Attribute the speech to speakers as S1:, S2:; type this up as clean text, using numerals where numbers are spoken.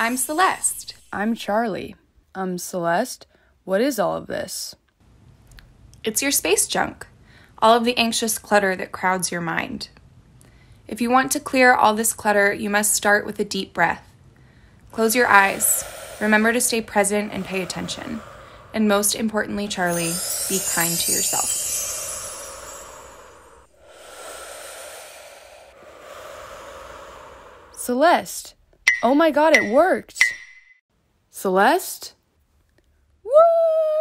S1: I'm Celeste.
S2: I'm Charlie. Celeste, what is all of this?
S1: It's your space junk, all of the anxious clutter that crowds your mind. If you want to clear all this clutter, you must start with a deep breath. Close your eyes. Remember to stay present and pay attention. And most importantly, Charlie, be kind to yourself.
S2: Celeste! Oh my god, it worked! Celeste? Woo!